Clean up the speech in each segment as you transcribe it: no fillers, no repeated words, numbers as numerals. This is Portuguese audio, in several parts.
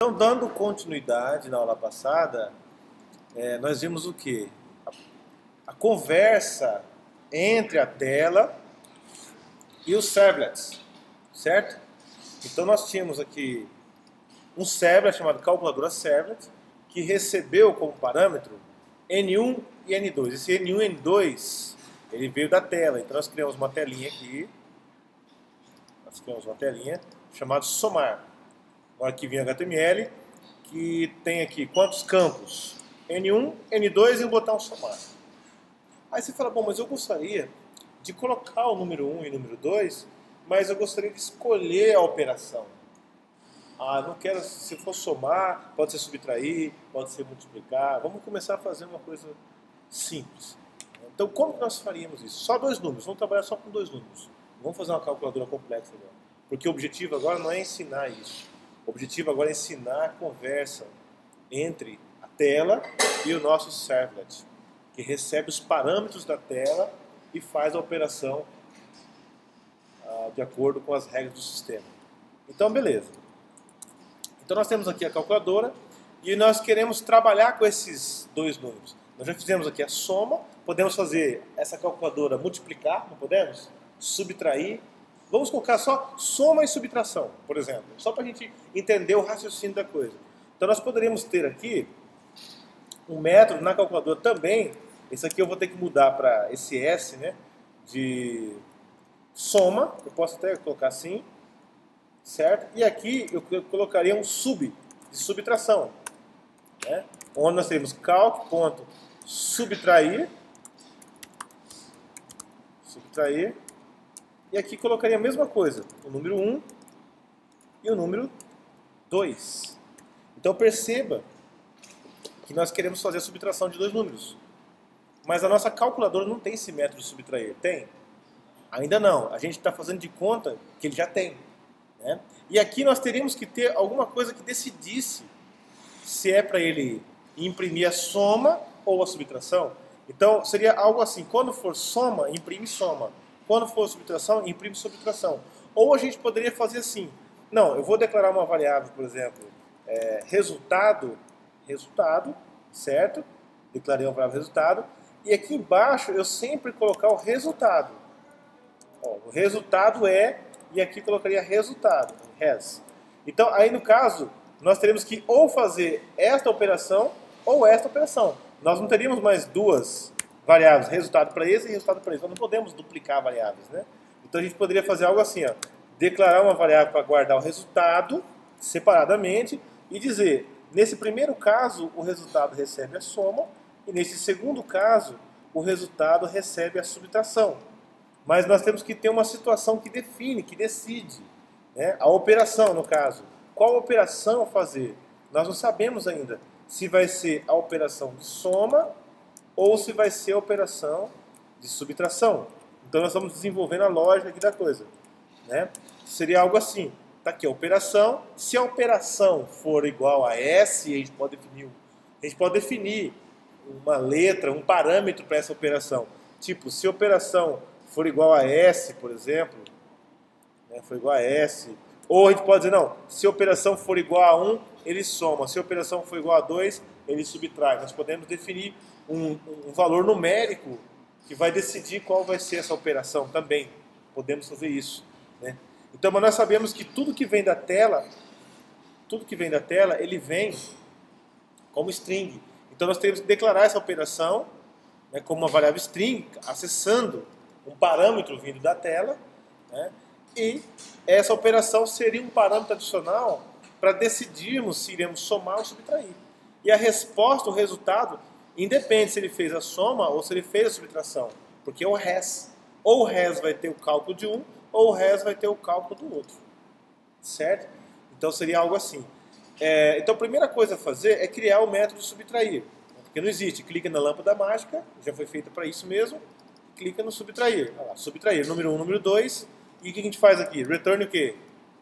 Então, dando continuidade na aula passada, nós vimos o quê? A conversa entre a tela e os servlets, certo? Então, nós tínhamos aqui um servlet chamado calculadora servlet, que recebeu como parâmetro N1 e N2. Esse N1 e N2, ele veio da tela. Então, nós criamos uma telinha aqui. Nós criamos uma telinha chamada somar. Um arquivinho HTML que tem aqui quantos campos? N1, N2 e um botão somar. Aí você fala, bom, mas eu gostaria de colocar o número 1 e o número 2, mas eu gostaria de escolher a operação. Ah, não quero, se for somar, pode ser subtrair, pode ser multiplicar. Vamos começar a fazer uma coisa simples. Então, como que nós faríamos isso? Só dois números, vamos trabalhar só com dois números. Vamos fazer uma calculadora complexa agora. Porque o objetivo agora não é ensinar isso. O objetivo agora é ensinar a conversa entre a tela e o nosso servlet, que recebe os parâmetros da tela e faz a operação de acordo com as regras do sistema. Então, beleza. Então, nós temos aqui a calculadora e nós queremos trabalhar com esses dois números. Nós já fizemos aqui a soma, podemos fazer essa calculadora multiplicar, não podemos? Subtrair. Vamos colocar só soma e subtração, por exemplo, só para a gente entender o raciocínio da coisa. Então nós poderíamos ter aqui um método na calculadora também, esse aqui eu vou ter que mudar para esse S, né, de soma, eu posso até colocar assim, certo? E aqui eu colocaria um sub, de subtração, né, onde nós teremos calc.subtrair, e aqui colocaria a mesma coisa, o número 1 e o número 2. Então perceba que nós queremos fazer a subtração de dois números. Mas a nossa calculadora não tem esse método de subtrair. Tem? Ainda não. A gente está fazendo de conta que ele já tem, né? E aqui nós teríamos que ter alguma coisa que decidisse se é para ele imprimir a soma ou a subtração. Então seria algo assim, quando for soma, imprime soma. Quando for subtração, imprime subtração. Ou a gente poderia fazer assim. Não, eu vou declarar uma variável, por exemplo, resultado, certo? Declarei uma variável resultado. E aqui embaixo eu sempre colocar o resultado. Ó, o resultado e aqui colocaria resultado, res. Então, aí no caso, nós teremos que ou fazer esta operação ou esta operação. Nós não teríamos mais duas variáveis, resultado para esse e resultado para esse. Nós não podemos duplicar variáveis, né? Então a gente poderia fazer algo assim, ó, declarar uma variável para guardar o resultado separadamente e dizer, nesse primeiro caso, o resultado recebe a soma e nesse segundo caso, o resultado recebe a subtração. Mas nós temos que ter uma situação que define, que decide, né? A operação, no caso. Qual operação fazer? Nós não sabemos ainda se vai ser a operação de soma ou se vai ser a operação de subtração. Então nós estamos desenvolvendo a lógica aqui da coisa, né? Seria algo assim, tá aqui a operação, se a operação for igual a S, a gente pode definir uma letra, um parâmetro para essa operação. Tipo, se a operação for igual a S, por exemplo, né, for igual a S, ou a gente pode dizer, não, se a operação for igual a 1, ele soma, se a operação for igual a 2, ele subtrai. Nós podemos definir um valor numérico que vai decidir qual vai ser essa operação também. Podemos fazer isso, né? Então, mas nós sabemos que tudo que vem da tela, ele vem como string. Então nós temos que declarar essa operação, né, como uma variável string, acessando um parâmetro vindo da tela, né, e essa operação seria um parâmetro adicional para decidirmos se iremos somar ou subtrair. E a resposta, o resultado, independe se ele fez a soma ou se ele fez a subtração, porque é o res. Ou o res vai ter o cálculo de um, ou o res vai ter o cálculo do outro. Certo? Então seria algo assim. Então a primeira coisa a fazer é criar o método subtrair. Porque não existe. Clica na lâmpada mágica, já foi feita para isso mesmo. Clica no subtrair. Olha lá, subtrair, número 1, número 2. E o que a gente faz aqui? Return o quê?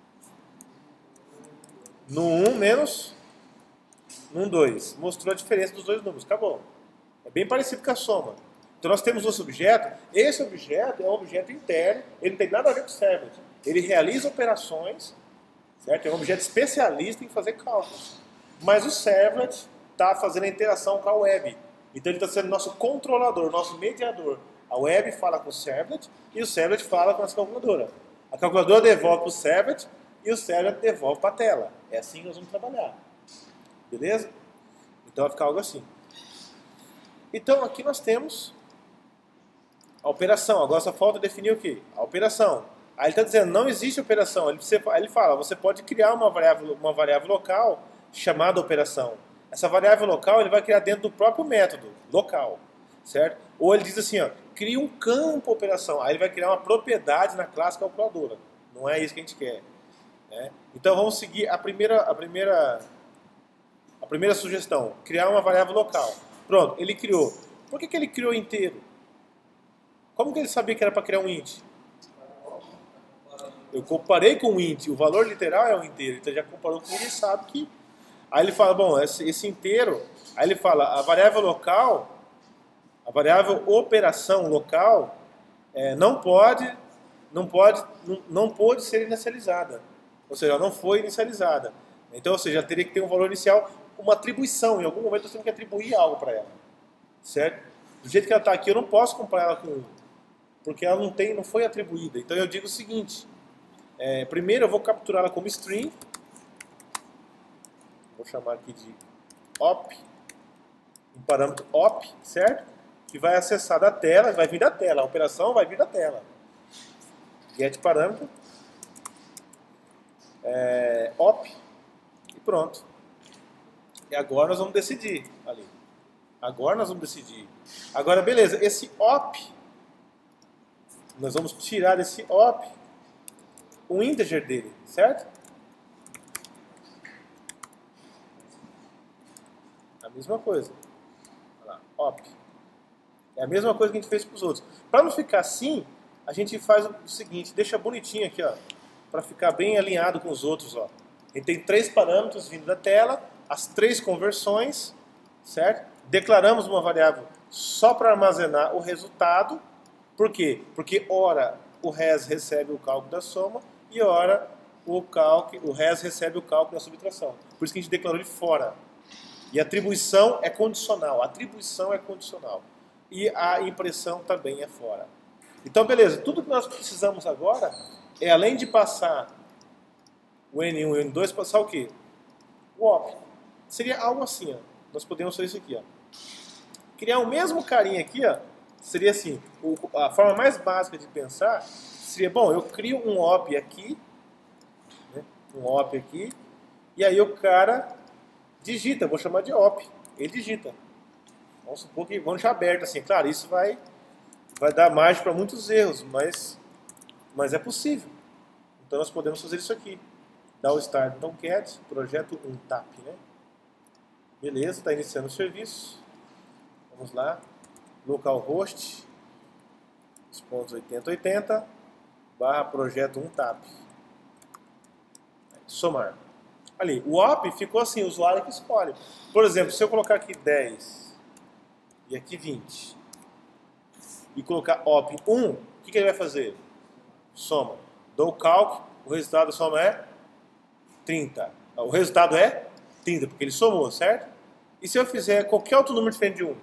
No 1 menos no 2. Mostrou a diferença dos dois números. Acabou. É bem parecido com a soma. Então nós temos esse objeto. Esse objeto é um objeto interno. Ele não tem nada a ver com o servlet. Ele realiza operações, certo? É um objeto especialista em fazer cálculos. Mas o servlet está fazendo a interação com a web. Então ele está sendo nosso controlador, nosso mediador. A web fala com o servlet e o servlet fala com a nossa calculadora. A calculadora devolve para o servlet e o servlet devolve para a tela. É assim que nós vamos trabalhar. Beleza? Então vai ficar algo assim. Então aqui nós temos a operação. Agora só falta definir o quê? A operação. Aí ele está dizendo, não existe operação. Ele fala, você pode criar uma variável local chamada operação. Essa variável local ele vai criar dentro do próprio método local, certo? Ou ele diz assim, ó, cria um campo operação. Aí ele vai criar uma propriedade na classe calculadora. Não é isso que a gente quer, né? Então vamos seguir a primeira sugestão, criar uma variável local. Pronto, ele criou. Por que ele criou inteiro? Como que ele sabia que era para criar um int? Eu comparei com o int, o valor literal é um inteiro, então já comparou com ele e sabe que... Aí ele fala, bom, esse inteiro, aí ele fala, a variável local, a variável operação local, não pode ser inicializada. Ou seja, ela não foi inicializada. Então, ou seja, ela teria que ter um valor inicial, uma atribuição. Em algum momento nós temos que atribuir algo para ela. Certo? Do jeito que ela está aqui, eu não posso comparar ela com 1. Porque ela não foi atribuída. Então eu digo o seguinte. Primeiro eu vou capturá-la como string. Vou chamar aqui de op. Um parâmetro op, certo? Que vai acessar da tela, vai vir da tela. A operação vai vir da tela. Get parâmetro. Op. E pronto. E agora nós vamos decidir ali. Agora, beleza. Esse op, nós vamos tirar desse op o integer dele, certo? A mesma coisa. Olha lá, op. É a mesma coisa que a gente fez para os outros. Para não ficar assim, a gente faz o seguinte, deixa bonitinho aqui, ó, para ficar bem alinhado com os outros, ó. A gente tem 3 parâmetros vindo da tela, as 3 conversões, certo? Declaramos uma variável só para armazenar o resultado. Por quê? Porque ora o res recebe o cálculo da soma e ora o res recebe o cálculo da subtração. Por isso que a gente declarou de fora. E a atribuição é condicional. E a impressão também é fora. Então, beleza. Tudo que nós precisamos agora é, além de passar o N1 e o N2, passar o quê? O op. Seria algo assim, ó. Nós podemos fazer isso aqui, ó. Criar o mesmo carinha aqui, ó. Seria assim, a forma mais básica de pensar seria, bom, eu crio um op aqui, né? Um op aqui, e aí o cara digita, vou chamar de op. Ele digita. Vamos supor que vamos deixar aberto assim. Claro, isso vai dar margem para muitos erros, mas é possível. Então nós podemos fazer isso aqui. Dar o start Tomcat, projeto tap, né? Beleza, está iniciando o serviço. Vamos lá. Localhost, os pontos 8080, barra projeto tap. Somar. Ali, o op ficou assim, o usuário que escolhe. Por exemplo, se eu colocar aqui 10 e aqui 20 e colocar op 1, o que ele vai fazer? Soma. Dou o cálculo, o resultado da soma é 30. O resultado é 30, porque ele somou, certo? E se eu fizer qualquer outro número diferente de 1?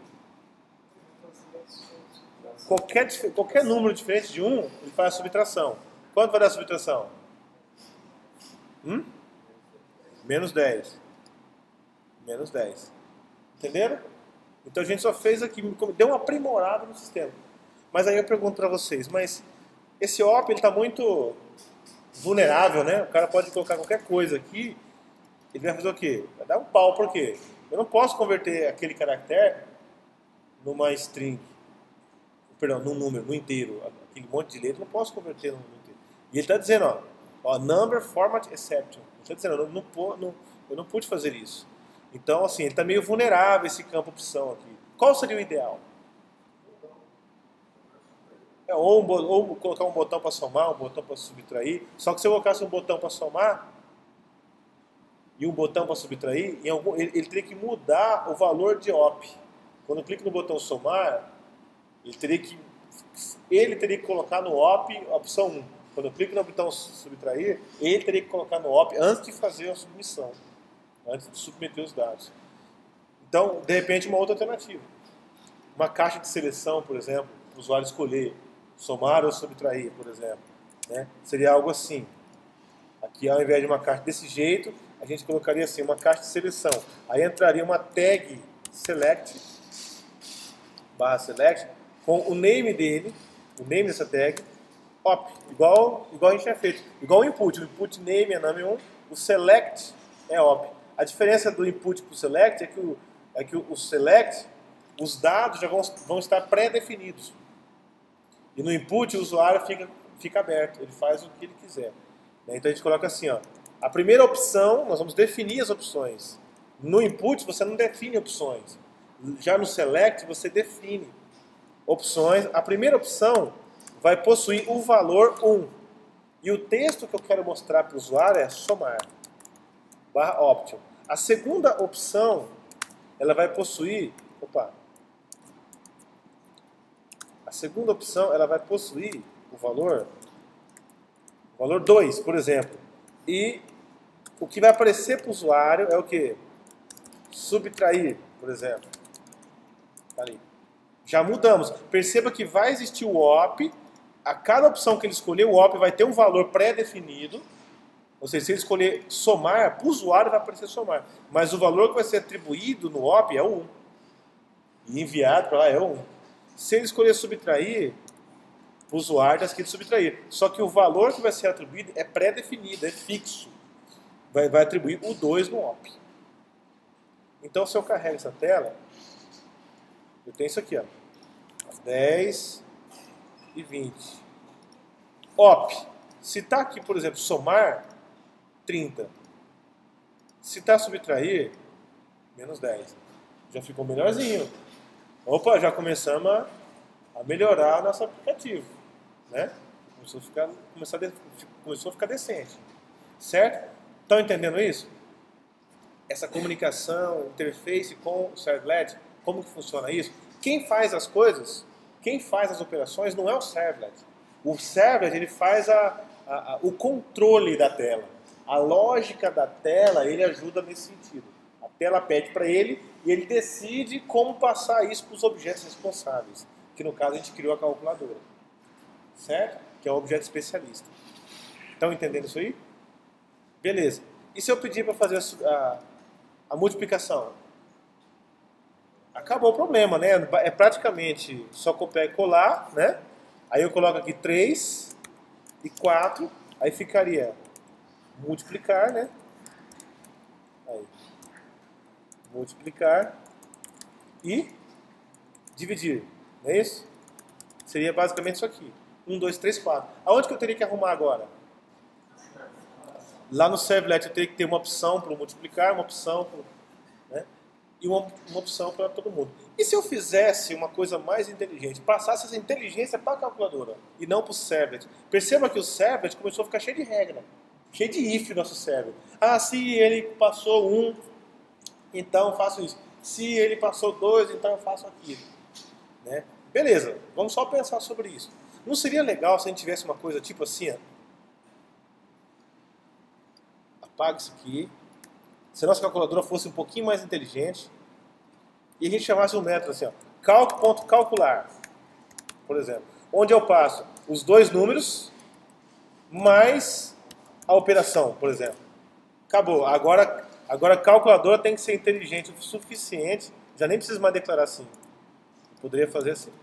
Qualquer número diferente de 1, ele faz a subtração. Quanto vai dar a subtração? Menos 10. Menos 10. Entenderam? Então a gente só fez aqui, deu uma aprimorada no sistema. Mas aí eu pergunto para vocês, mas esse op ele está muito vulnerável, né? O cara pode colocar qualquer coisa aqui, ele vai fazer o quê? Vai dar um pau, por quê? Eu não posso converter aquele caractere numa string, perdão, num número, no inteiro. Aquele monte de letra eu não posso converter num inteiro. E ele está dizendo, ó, number format exception. Ele está dizendo, eu não pude fazer isso. Então, assim, ele está meio vulnerável esse campo opção aqui. Qual seria o ideal? Ou colocar um botão para somar, um botão para subtrair. Só que se eu colocasse um botão para somar e um botão para subtrair, ele teria que mudar o valor de op. Quando eu clico no botão somar, ele teria que colocar no op a opção 1. quando eu clico no botão subtrair, ele teria que colocar no OP antes de fazer a submissão, antes de submeter os dados. Então, de repente, uma outra alternativa. Uma caixa de seleção, por exemplo, para o usuário escolher somar ou subtrair, por exemplo. Né? Seria algo assim. Aqui, ao invés de uma caixa desse jeito, a gente colocaria assim, uma caixa de seleção. Aí entraria uma tag select, /select, com o name dele, o name dessa tag, op, igual a gente tinha feito. Igual o input name é name1, o select é op. A diferença do input para o select é que o select, os dados já vão estar pré-definidos. E no input o usuário fica aberto, ele faz o que ele quiser. Então a gente coloca assim, ó, a primeira opção, nós vamos definir as opções. No input você não define opções. Já no select você define opções. A primeira opção vai possuir o valor 1. E o texto que eu quero mostrar para o usuário é somar, /option. A segunda opção, ela vai possuir, a segunda opção, ela vai possuir o valor 2, por exemplo. E o que vai aparecer para o usuário é o que? Subtrair, por exemplo. Tá ali. Já mudamos. Perceba que vai existir o OP. A cada opção que ele escolher, o OP vai ter um valor pré-definido. Ou seja, se ele escolher somar, para o usuário vai aparecer somar. Mas o valor que vai ser atribuído no OP é o 1. E enviado para lá é o 1. Se ele escolher subtrair, o usuário está escrito subtrair. Só que o valor que vai ser atribuído é pré-definido, é fixo. Vai atribuir o 2 no OP. Então, se eu carrego essa tela, eu tenho isso aqui, ó, 10 e 20. OP. Se está aqui, por exemplo, somar, 30. Se está subtrair, menos 10. Já ficou melhorzinho. Opa, já começamos a melhorar o nosso aplicativo. Né? Começou a ficar decente. Certo? Estão entendendo isso? Essa comunicação, interface com o servlet, como que funciona isso? Quem faz as coisas, quem faz as operações não é o servlet. O servlet ele faz o controle da tela. A lógica da tela, ele ajuda nesse sentido. A tela pede para ele e ele decide como passar isso para os objetos responsáveis. Que no caso a gente criou a calculadora. Certo? Que é o objeto especialista. Estão entendendo isso aí? Beleza. E se eu pedir para fazer a multiplicação? Acabou o problema, né? É praticamente só copiar e colar, né? Aí eu coloco aqui 3 e 4, aí ficaria multiplicar, né? Aí. Multiplicar e dividir, não é isso? Seria basicamente isso aqui. 1, 2, 3, 4. Aonde que eu teria que arrumar agora? Lá no servlet eu teria que ter uma opção para multiplicar, uma opção para, né? E uma opção para todo mundo. E se eu fizesse uma coisa mais inteligente, passasse essa inteligência para a calculadora e não para o servlet? Perceba que o servlet começou a ficar cheio de regra, cheio de if no nosso servlet. Ah, se ele passou 1, então eu faço isso. Se ele passou 2, então eu faço aquilo. Né? Beleza, vamos só pensar sobre isso. Não seria legal se a gente tivesse uma coisa tipo assim, ó, apaga isso aqui, se a nossa calculadora fosse um pouquinho mais inteligente e a gente chamasse um método assim, ó, calc.calcular, por exemplo, onde eu passo os dois números mais a operação, por exemplo. Acabou. Agora a calculadora tem que ser inteligente o suficiente, já nem precisa mais declarar assim. Eu poderia fazer assim.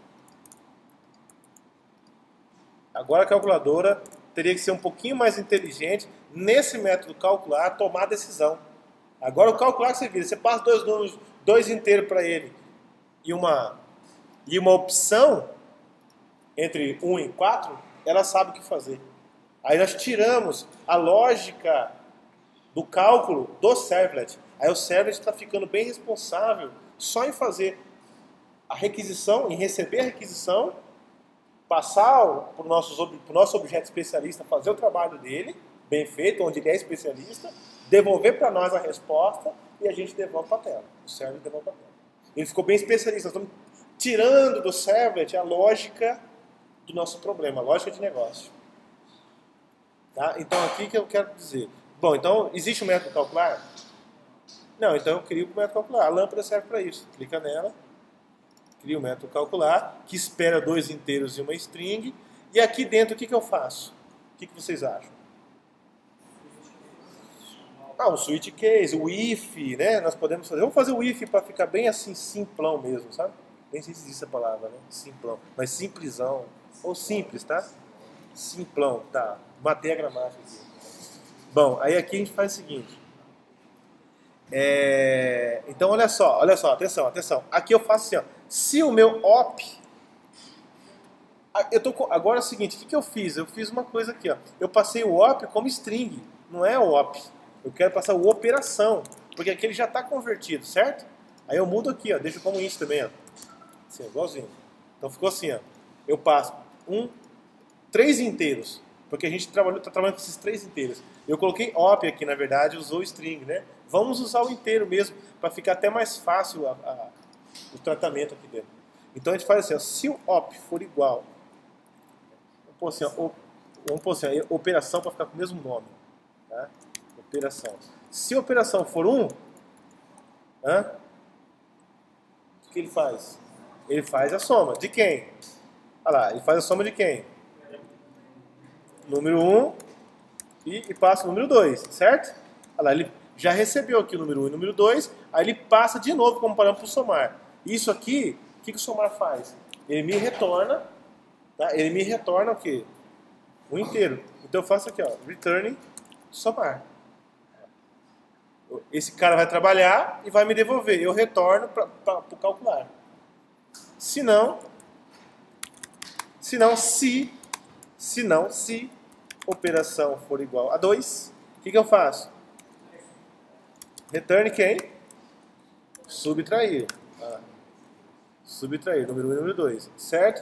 Agora a calculadora teria que ser um pouquinho mais inteligente nesse método calcular, tomar decisão. Agora o calcular que você vira, você passa dois números, 2 inteiros para ele e uma opção entre 1 e 4, ela sabe o que fazer. Aí nós tiramos a lógica do cálculo do servlet. Aí o servlet está ficando bem responsável só em fazer a requisição, em receber a requisição, passar para o nosso objeto especialista fazer o trabalho dele, bem feito, onde ele é especialista, devolver para nós a resposta e a gente devolve para a tela. O servlet devolve para a tela. Ele ficou bem especialista. Nós estamos tirando do servlet a lógica do nosso problema, a lógica de negócio. Tá? Então aqui que eu quero dizer. Bom, então existe um método calcular? Não, então eu crio o método calcular. A lâmpada serve para isso. Clica nela, cria o método calcular, que espera 2 inteiros e uma string. E aqui dentro o que eu faço? O que vocês acham? Ah, um switch case, o if, né? Nós podemos fazer. Vamos fazer o if para ficar bem assim, simplão mesmo, sabe? Nem sei se existe essa palavra, né? Simplão. Mas simplesão. Ou simples, tá? Simplão, tá. Matei a gramática aqui. Bom, aí aqui a gente faz o seguinte. Então olha só, atenção. Aqui eu faço assim, ó. Se o meu op. Agora é o seguinte, o que eu fiz? Eu fiz uma coisa aqui, ó. Eu passei o op como string, não é o op. Eu quero passar o operação, porque aqui ele já está convertido, certo? Aí eu mudo aqui, ó, deixo como int também, ó. Assim, igualzinho. Então ficou assim, ó. Eu passo 3 inteiros, porque a gente está trabalhando com esses 3 inteiros. Eu coloquei op aqui, na verdade, usou string, né? Vamos usar o inteiro mesmo, para ficar até mais fácil o tratamento aqui dentro. Então a gente faz assim, ó, se o op for igual, vamos pôr assim, ó, operação para ficar com o mesmo nome, tá? Operação. Se a operação for 1, o que ele faz? Ele faz a soma. De quem? Olha lá, ele faz a soma de quem? Número 1 e passa o número 2, certo? Olha lá, ele já recebeu aqui o número 1 e o número 2, aí ele passa de novo como parâmetro para o somar. Isso aqui, o que o somar faz? Ele me retorna, tá? Ele me retorna o quê? O inteiro. Então eu faço aqui, ó, return somar. Esse cara vai trabalhar e vai me devolver. Eu retorno para o calcular. Se operação for igual a 2, o que eu faço? Return quem? Subtrair. Subtrair, número 1 e número 2, certo?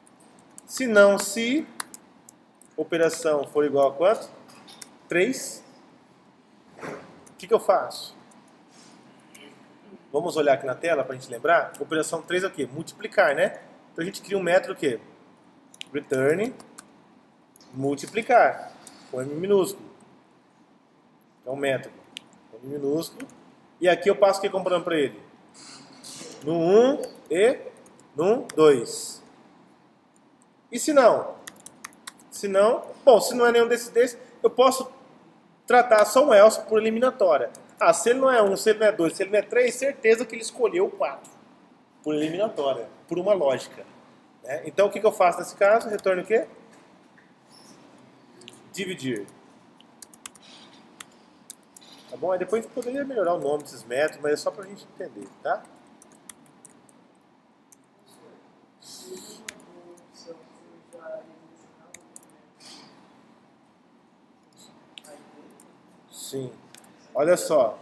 Se operação for igual a quanto? 3. O que eu faço? Vamos olhar aqui na tela para a gente lembrar. Operação 3 é o quê? Multiplicar, né? Então a gente cria um método o quê? Return multiplicar. Com M minúsculo. É um método. M minúsculo. E aqui eu passo o que comparando para ele? No 1 e no 2. E se não? Se não é nenhum desses, eu posso tratar só um else por eliminatória. Ah, se ele não é 1, se ele não é 2, se ele não é 3, certeza que ele escolheu o 4. Por eliminatória, por uma lógica. Né? Então o que eu faço nesse caso? Retorno o quê? Dividir. Tá bom? Aí depois a gente poderia melhorar o nome desses métodos, mas é só pra gente entender, tá? Sim. Olha só.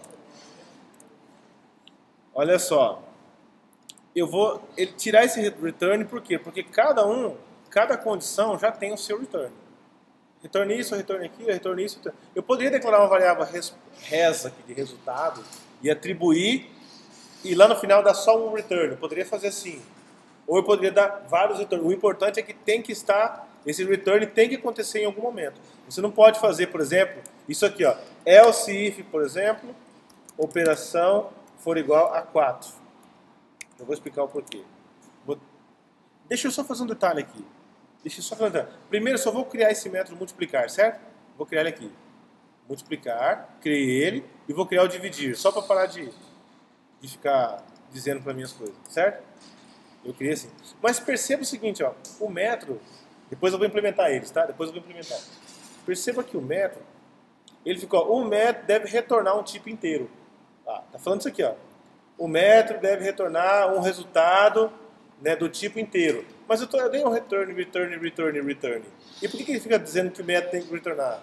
Olha só. Eu vou tirar esse return por quê? Porque cada condição já tem o seu return. Retorne isso, retorne aquilo, retorne isso. Retorne. Eu poderia declarar uma variável res aqui de resultado e atribuir e lá no final dar só um return. Eu poderia fazer assim. Ou eu poderia dar vários returns. O importante é que tem que estar, esse return tem que acontecer em algum momento. Você não pode fazer, por exemplo, isso aqui, ó, else if, por exemplo, operação for igual a 4. Eu vou explicar o porquê. Deixa eu só fazer um detalhe aqui. Primeiro eu só vou criar esse método multiplicar, certo? Vou criar ele aqui. Multiplicar, criei ele e vou criar o dividir, só para parar de ficar dizendo para mim as coisas, certo? Eu criei assim. Mas perceba o seguinte, ó, o método, depois eu vou implementar eles, tá? Perceba que o método, ele ficou, o método deve retornar um tipo inteiro. Tá falando isso aqui, ó. O método deve retornar um resultado, né, do tipo inteiro. Mas eu dei um return. E por que ele fica dizendo que o método tem que retornar?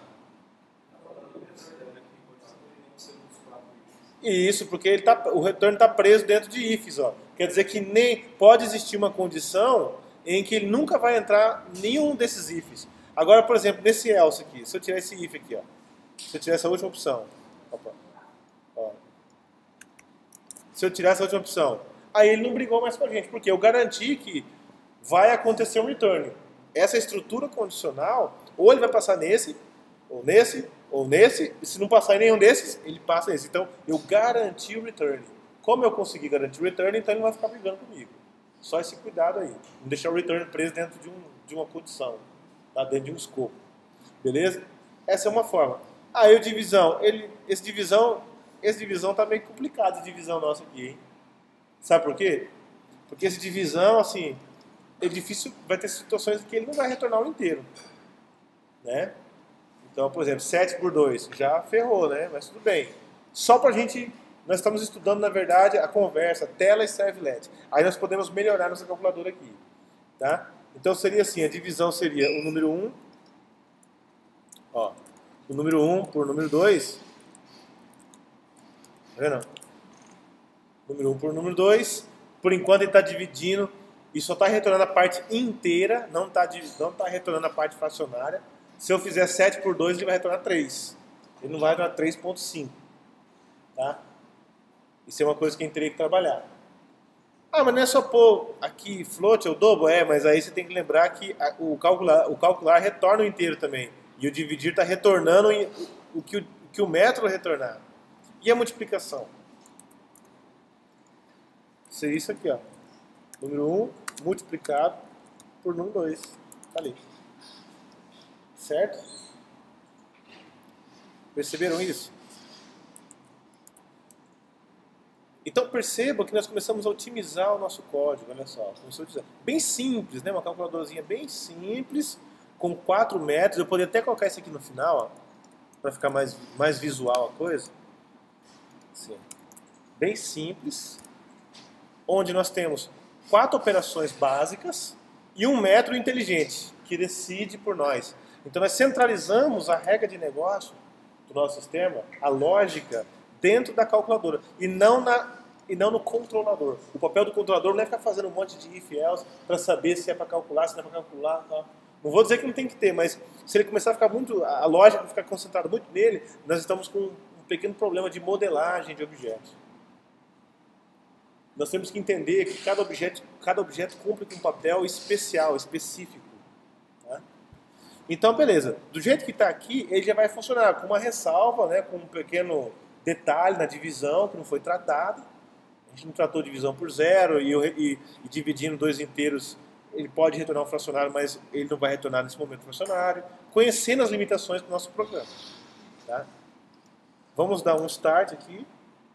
Isso, porque o return está preso dentro de ifs. Ó. Quer dizer que nem pode existir uma condição em que ele nunca vai entrar nenhum desses ifs. Agora, por exemplo, nesse else aqui, se eu tirar esse if aqui, ó, se eu tirar essa última opção, se eu tirar essa última opção, aí ele não brigou mais com a gente, porque eu garanti que vai acontecer um return. Essa estrutura condicional, ou ele vai passar nesse, ou nesse, e se não passar em nenhum desses, ele passa nesse. Então, eu garanti o return. Como eu consegui garantir o return, então ele não vai ficar brigando comigo. Só esse cuidado aí. Não deixar o return preso dentro de uma condição, tá? Dentro de um escopo. Beleza? Essa é uma forma. Aí o divisão, esse divisão tá meio complicado, essa divisão nossa aqui, hein? Sabe por quê? Porque esse divisão, assim, é difícil, vai ter situações que ele não vai retornar o inteiro, né? Então, por exemplo, 7 por 2, já ferrou, né? Mas tudo bem. Só pra gente, nós estamos estudando, na verdade, a conversa, tela e servlet. Aí nós podemos melhorar nossa calculadora aqui, tá? Então seria assim, a divisão seria o número 1, ó, o número 1 por número 2, tá vendo? Número 1 por número 2, por enquanto ele está dividindo, e só está retornando a parte inteira, não está retornando a parte fracionária. Se eu fizer 7 por 2, ele vai retornar 3. Ele não vai retornar 3,5. Tá? Isso é uma coisa que a gente teria que trabalhar. Ah, mas não é só pôr aqui float ou double? É, mas aí você tem que lembrar que o calcular retorna o inteiro também. E o dividir está retornando o que o método retornar. E a multiplicação? Seria isso aqui, ó. Número 1 multiplicado por número 2. Tá ali. Certo? Perceberam isso? Então perceba que nós começamos a otimizar o nosso código, olha só. Bem simples, né? Uma calculadorazinha bem simples, com 4 métodos. Eu poderia até colocar isso aqui no final, para ficar mais visual a coisa. Assim, bem simples, onde nós temos 4 operações básicas e um método inteligente, que decide por nós. Então nós centralizamos a regra de negócio do nosso sistema, a lógica, dentro da calculadora e não no controlador. O papel do controlador não é ficar fazendo um monte de if-else para saber se é para calcular, se não é para calcular. Tá? Não vou dizer que não tem que ter, mas se ele começar a ficar muito, a lógica ficar concentrada muito nele, nós estamos com um pequeno problema de modelagem de objetos. Nós temos que entender que cada objeto cumpre com um papel especial, específico. Tá? Então, beleza. Do jeito que está aqui, ele já vai funcionar com uma ressalva, né, com um pequeno detalhe na divisão que não foi tratado. A gente não tratou divisão por zero e dividindo 2 inteiros, ele pode retornar um fracionário, mas ele não vai retornar nesse momento fracionário. Conhecendo as limitações do nosso programa. Tá? Vamos dar um start aqui.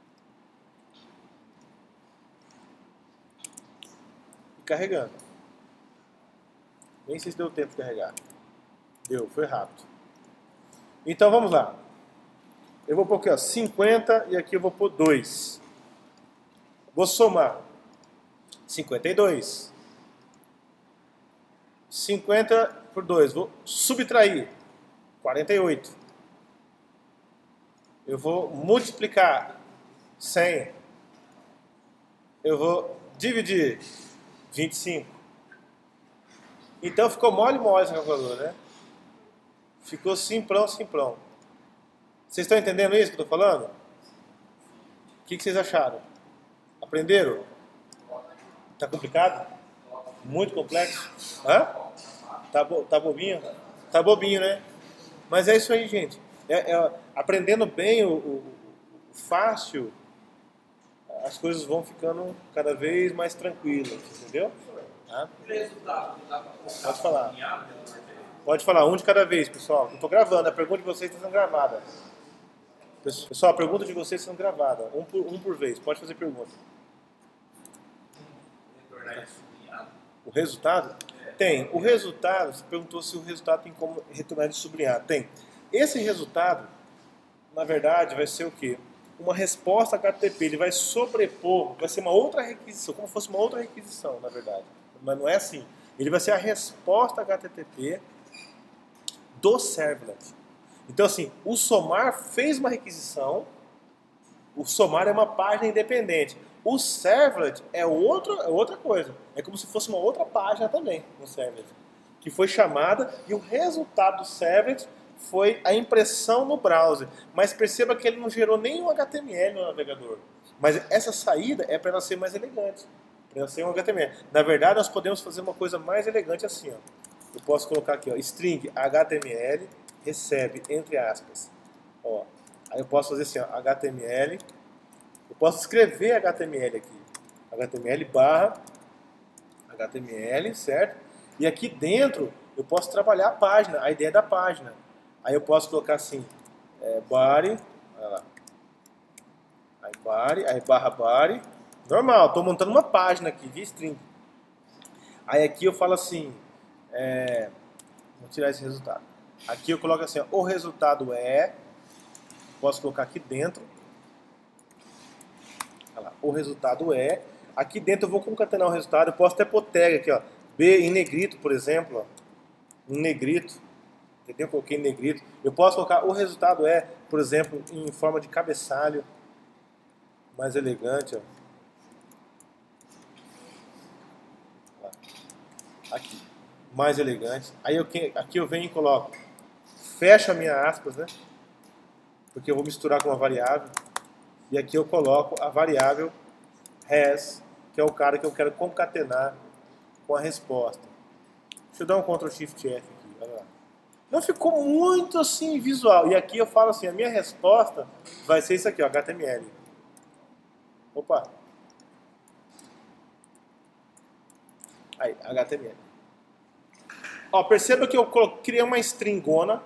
Carregando. Nem sei se deu tempo de carregar. Deu, foi rápido. Então vamos lá. Eu vou pôr aqui, ó, 50 e aqui eu vou pôr 2. Vou somar 52. 50 por 2. Vou subtrair 48. Eu vou multiplicar 100. Eu vou dividir 25. Então ficou mole essa calculadora, né? Ficou simplão. Vocês estão entendendo isso que eu estou falando? O que vocês acharam? Aprenderam? Tá complicado? Muito complexo? Hã? Tá bobinho? Tá bobinho, né? Mas é isso aí, gente. Aprendendo bem o fácil, as coisas vão ficando cada vez mais tranquilas, entendeu? Tá? Pode falar. Pode falar, um de cada vez, pessoal. Eu estou gravando, a pergunta de vocês está sendo gravada. Pessoal, a pergunta de vocês está sendo gravada. Um por vez, pode fazer pergunta. O resultado? Tem. O resultado, você perguntou se o resultado tem como retornar de sublinhado. Tem. Esse resultado, na verdade, vai ser o quê? Uma resposta HTTP. Ele vai sobrepor, vai ser uma outra requisição, como se fosse uma outra requisição, na verdade. Mas não é assim. Ele vai ser a resposta HTTP do servlet. Então, assim, o somar fez uma requisição. O somar é uma página independente. O servlet é outra coisa. É como se fosse uma outra página também no servlet, que foi chamada, e o resultado do servlet foi a impressão no browser. Mas perceba que ele não gerou nenhum HTML no navegador. Mas essa saída é para ela ser mais elegante, para ela ser um HTML. Na verdade, nós podemos fazer uma coisa mais elegante assim, ó. Eu posso colocar aqui, ó, string HTML, recebe, entre aspas. Ó, aí eu posso fazer assim, ó, HTML. Eu posso escrever HTML aqui. HTML barra HTML, certo? E aqui dentro eu posso trabalhar a página, a ideia da página. Aí eu posso colocar assim, body, olha lá. Aí body, aí barra body. Normal, estou montando uma página aqui de string. Aí aqui eu falo assim, vou tirar esse resultado. Aqui eu coloco assim, ó, o resultado posso colocar aqui dentro. Olha lá, o resultado aqui dentro eu vou concatenar o resultado, eu posso até pôr tag aqui, ó, B em negrito, por exemplo, ó, um negrito, entendeu? Eu coloquei em negrito. Eu posso colocar o resultado por exemplo, em forma de cabeçalho, mais elegante, ó. Aqui, mais elegante. Aí aqui eu venho e coloco, fecho a minha aspas, né? Porque eu vou misturar com uma variável. E aqui eu coloco a variável has, que é o cara que eu quero concatenar com a resposta. Deixa eu dar um Ctrl Shift F aqui, olha lá. Não ficou muito assim visual. E aqui eu falo assim, a minha resposta vai ser isso aqui, ó, HTML. Opa! Aí, HTML. Ó, perceba que eu criei uma stringona.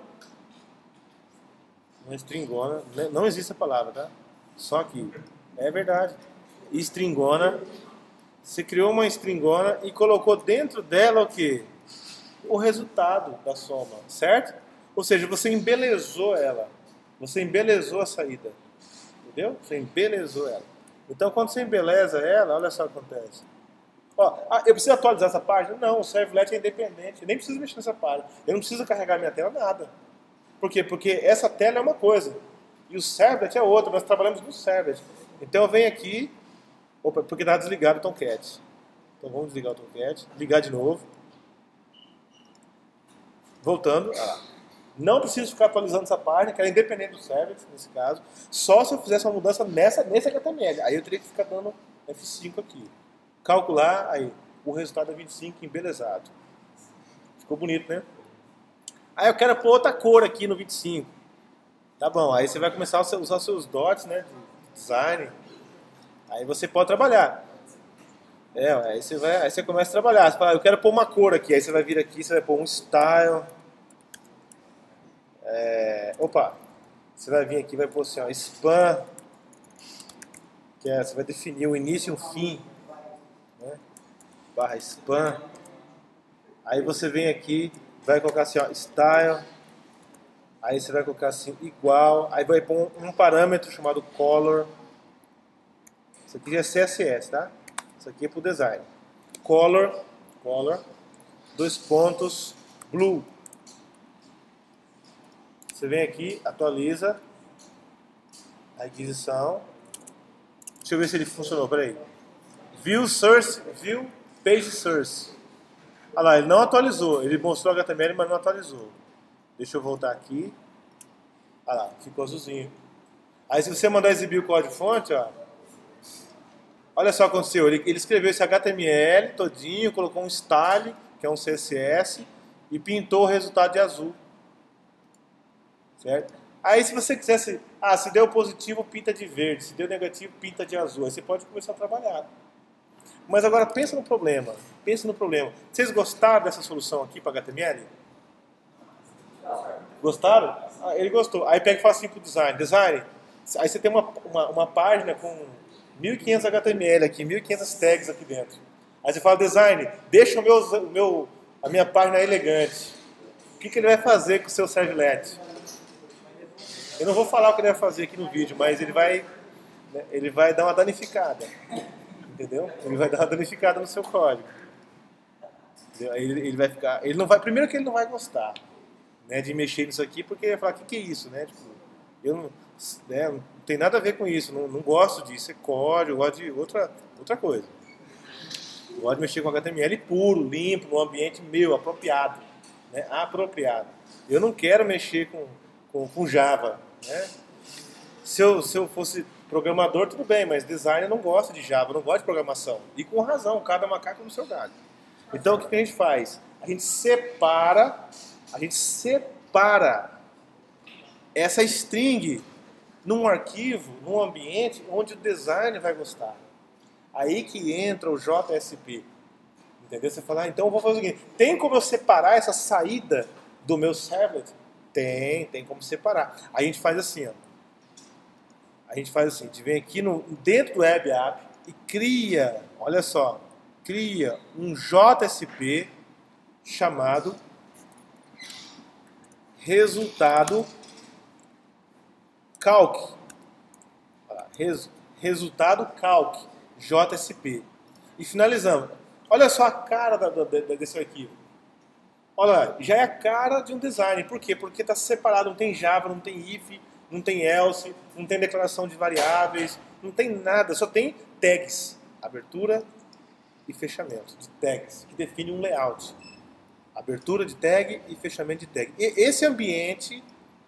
Uma stringona. Não existe a palavra, tá? Só aqui. É verdade. Stringona. Você criou uma stringona e colocou dentro dela o quê? O resultado da soma, certo? Ou seja, você embelezou ela. Você embelezou a saída. Entendeu? Você embelezou ela. Então, quando você embeleza ela, olha só o que acontece. Ó, eu preciso atualizar essa página? Não, o servlet é independente. Eu nem preciso mexer nessa página. Eu não preciso carregar minha tela, nada. Por quê? Porque essa tela é uma coisa. E o servlet é outra. Nós trabalhamos no servlet. Então eu venho aqui. Opa, porque está desligado o Tomcat. Então vamos desligar o Tomcat. Ligar de novo. Voltando. Não preciso ficar atualizando essa página, que ela é independente do servlet, nesse caso. Só se eu fizesse uma mudança nesse HTML. Aí eu teria que ficar dando F5 aqui. Calcular, aí, o resultado é 25, embelezado. Ficou bonito, né? Aí eu quero pôr outra cor aqui no 25. Tá bom, aí você vai começar a usar seus dots, né, de design. Aí você pode trabalhar. Aí você começa a trabalhar. Você fala, eu quero pôr uma cor aqui. Aí você vai vir aqui, você vai pôr um style. Opa, você vai vir aqui e vai pôr assim, ó, span. Você vai definir o início e o fim. Né? Barra span. Aí você vem aqui, vai colocar assim, ó, style. Aí você vai colocar assim, igual. Aí vai pôr um parâmetro chamado color. Isso aqui é CSS, tá? Isso aqui é pro design. Color, 2 pontos, blue. Você vem aqui, atualiza a requisição. Deixa eu ver se ele funcionou, peraí. View page source. Olha lá, ele não atualizou. Ele mostrou HTML, mas não atualizou. Deixa eu voltar aqui. Olha lá, ficou azulzinho. Aí se você mandar exibir o código-fonte, ó. Olha só o que aconteceu. Ele escreveu esse HTML todinho, colocou um style, que é um CSS, e pintou o resultado de azul. Certo? Aí se você quisesse, se deu positivo, pinta de verde, se deu negativo, pinta de azul. Aí você pode começar a trabalhar. Mas agora pensa no problema. Vocês gostaram dessa solução aqui para HTML? Gostaram? Ele gostou. Aí pega e fala assim pro design. Aí você tem uma página com 1.500 HTML aqui, 1.500 tags aqui dentro. Aí você fala, design, deixa a minha página elegante. O que ele vai fazer com o seu servlet? Eu não vou falar o que ele vai fazer aqui no vídeo, mas ele vai dar uma danificada. Entendeu? Ele vai dar uma danificada no seu código. Aí ele vai ficar... primeiro que ele não vai gostar, né, de mexer nisso aqui, porque ele vai falar, o que é isso? Né? Tipo, não tem nada a ver com isso, não gosto disso, é código, eu gosto de outra coisa. Eu gosto de mexer com HTML puro, limpo, num ambiente meu, apropriado. Né? Apropriado. Eu não quero mexer com Java. Né? Se eu fosse programador, tudo bem, mas designer não gosta de Java, não gosta de programação. E com razão, cada macaco no seu galho. Então o que a gente faz? A gente separa essa string num arquivo, num ambiente onde o designer vai gostar. Aí que entra o JSP. Entendeu? Você fala, então eu vou fazer o seguinte, tem como eu separar essa saída do meu servlet? Tem como separar. Aí a gente faz assim, ó. A gente faz assim, a gente vem aqui dentro do Web App e cria, olha só, cria um JSP chamado resultado calc. Resultado calc, JSP. E finalizamos. Olha só a cara desse arquivo. Olha, já é a cara de um design. Por quê? Porque está separado, não tem Java, não tem if, não tem else, não tem declaração de variáveis, não tem nada, só tem tags, abertura e fechamento de tags, que define um layout. Abertura de tag e fechamento de tag. E esse ambiente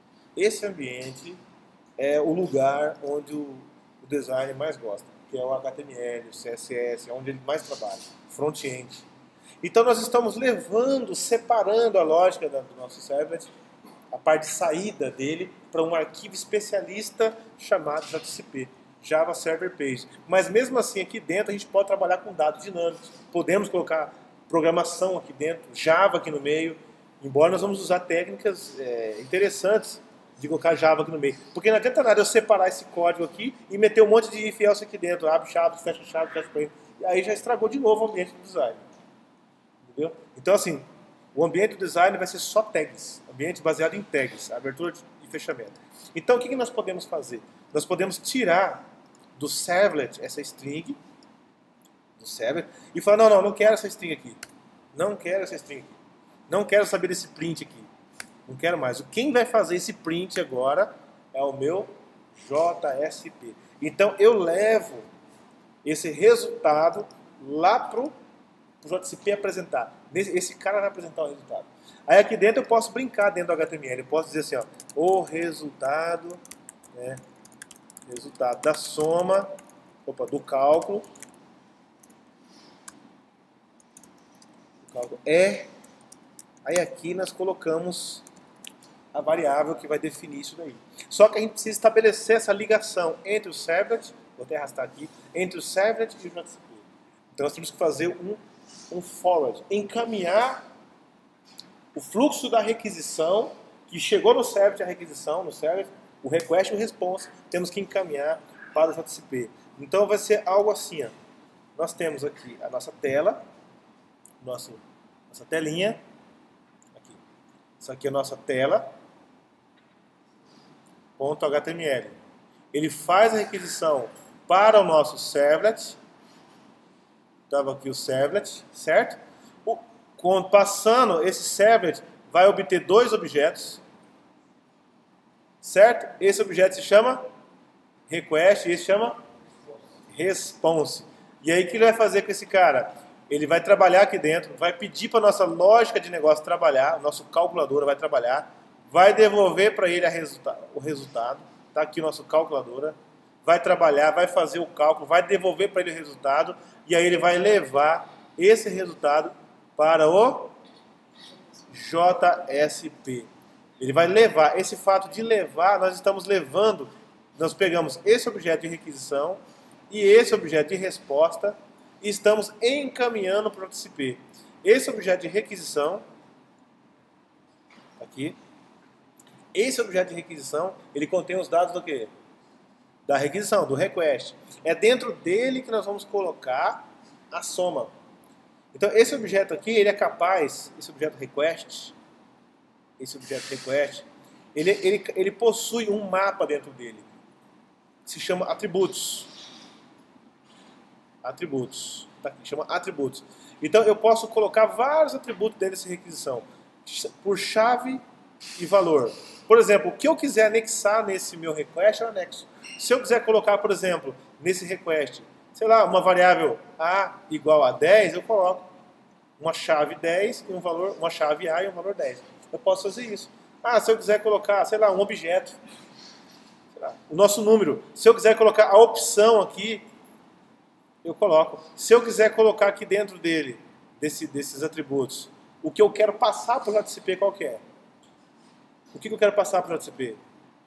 é o lugar onde o designer mais gosta, que é o HTML, o CSS, é onde ele mais trabalha, front-end. Então nós estamos separando a lógica do nosso servlet, a parte de saída dele, para um arquivo especialista chamado JSP, Java Server Page. Mas mesmo assim, aqui dentro, a gente pode trabalhar com dados dinâmicos. Podemos colocar programação aqui dentro, Java aqui no meio, embora nós vamos usar técnicas interessantes de colocar Java aqui no meio. Porque não adianta nada eu separar esse código aqui e meter um monte de if else aqui dentro, abre chave, fecha frame, e aí já estragou de novo o ambiente do design. Entendeu? Então assim, o ambiente do design vai ser só tags, ambiente baseado em tags, abertura e fechamento. Então o que nós podemos fazer? Nós podemos tirar do servlet essa string, do servlet, e falar, não quero essa string aqui. Não quero essa string aqui. Não quero saber desse print aqui. Não quero mais. Quem vai fazer esse print agora é o meu JSP. Então eu levo esse resultado lá para o JSP apresentar. Esse cara vai apresentar o resultado. Aí aqui dentro eu posso brincar dentro do HTML. Eu posso dizer assim, ó, o resultado, né, resultado da soma, do cálculo, é. Aí aqui nós colocamos a variável que vai definir isso daí. Só que a gente precisa estabelecer essa ligação entre o servlet, vou até arrastar aqui, entre o servlet e o JSP. Então nós temos que fazer um forward, encaminhar o fluxo da requisição, que chegou no servlet a requisição, no servlet, o request e o response, temos que encaminhar para o JSP. Então vai ser algo assim, ó. Nós temos aqui a nossa tela, nossa telinha, aqui. Isso aqui é a nossa tela, .html. Ele faz a requisição para o nosso servlet, estava aqui o servlet, certo? Passando esse servlet, vai obter dois objetos, certo? Esse objeto se chama request e esse chama response. E aí o que ele vai fazer com esse cara? Ele vai trabalhar aqui dentro, vai pedir para a nossa lógica de negócio trabalhar, o nosso calculadora vai trabalhar, vai devolver para ele o resultado, está aqui o nosso calculadora, vai trabalhar, vai fazer o cálculo, vai devolver para ele o resultado, e aí ele vai levar esse resultado para o JSP. Ele vai levar, esse fato de levar, nós estamos levando, nós pegamos esse objeto de requisição e esse objeto de resposta e estamos encaminhando para o JSP. Esse objeto de requisição, aqui, esse objeto de requisição, ele contém os dados do quê? Da requisição, do request. É dentro dele que nós vamos colocar a soma. Então esse objeto aqui, ele é capaz, esse objeto request, ele possui um mapa dentro dele. Se chama atributos. Atributos. Tá aqui, chama atributos. Então eu posso colocar vários atributos dentro dessa requisição. Por chave e valor. Por exemplo, o que eu quiser anexar nesse meu request, eu anexo. Se eu quiser colocar, por exemplo, nesse request, sei lá, uma variável A igual a 10, eu coloco uma chave 10 e um valor, uma chave A e um valor 10. Eu posso fazer isso. Ah, se eu quiser colocar, sei lá, um objeto, sei lá, o nosso número. Se eu quiser colocar a opção aqui, eu coloco. Se eu quiser colocar aqui dentro dele, desses atributos, o que eu quero passar para o JSP, qual que é? O que eu quero passar para o JSP?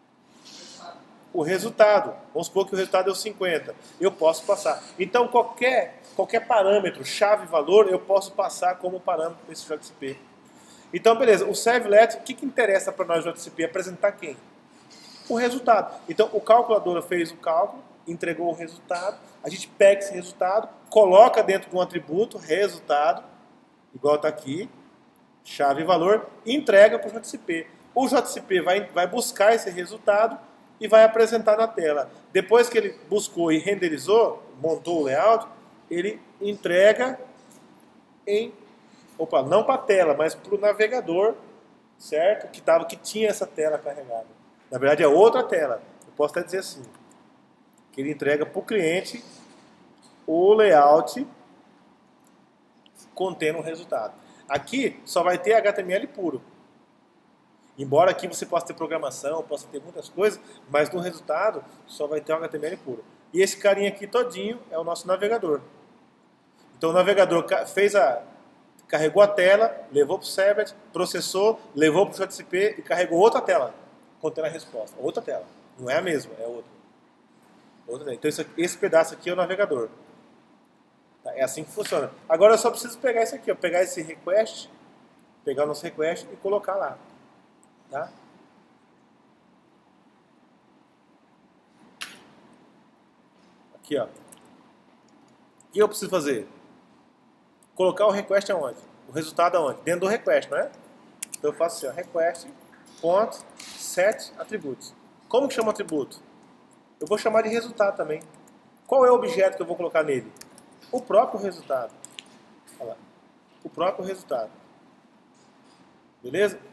o resultado. Vamos supor que o resultado é o 50. Eu posso passar. Então, qualquer parâmetro, chave, valor, eu posso passar como parâmetro desse JSP. Então, beleza. O servlet, o que interessa para nós no JSP? Apresentar quem? O resultado. Então, o calculador fez o cálculo, entregou o resultado. A gente pega esse resultado, coloca dentro de um atributo, resultado, igual está aqui, chave e valor, e entrega para o JSP. O JSP vai buscar esse resultado e vai apresentar na tela. Depois que ele buscou e renderizou, montou o layout, ele entrega não para a tela, mas para o navegador, certo? Que tinha essa tela carregada. Na verdade é outra tela. Eu posso até dizer assim, que ele entrega para o cliente o layout contendo o resultado. Aqui só vai ter HTML puro. Embora aqui você possa ter programação, possa ter muitas coisas, mas no resultado só vai ter o HTML puro. E esse carinha aqui todinho é o nosso navegador. Então o navegador carregou a tela, levou para o servlet, processou, levou para o JSP e carregou outra tela, contendo a resposta. Outra tela. Não é a mesma, é outra. Então esse pedaço aqui é o navegador. É assim que funciona. Agora eu só preciso pegar isso aqui, ó, pegar esse request, pegar o nosso request e colocar lá. Tá? Aqui, ó. O que eu preciso fazer? Colocar o request aonde? O resultado aonde? Dentro do request, não é? Então eu faço assim, ó, request.set atributos. Como que chama o atributo? Eu vou chamar de resultado também. Qual é o objeto que eu vou colocar nele? O próprio resultado. Olha lá. O próprio resultado. Beleza?